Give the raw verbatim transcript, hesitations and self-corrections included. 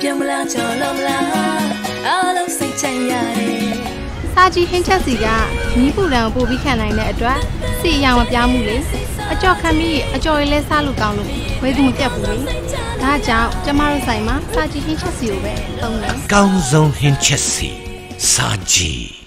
ပြန်မလားကြော်လုံးလားအားလုံးစိတ်ချရတယ်စာကြီးဟင်းချက်စီကမီးပူတံကိုပို့ပြီးခံနိုင်တဲ့အတွက်စီအယောင်မပြောင်းဘူးလေအကြော်ခံပြီးအကြော်ရည်လဲစားလို့ကောင်းလို့ဝေးသူမပြတ်ဘူးလေဒါကြောင့်ကျမတို့ဆိုင်မှာစာကြီးဟင်းချက်စီကိုပဲသုံးတယ်ကောင်းဆုံးဟင်းချက်စီစာကြီး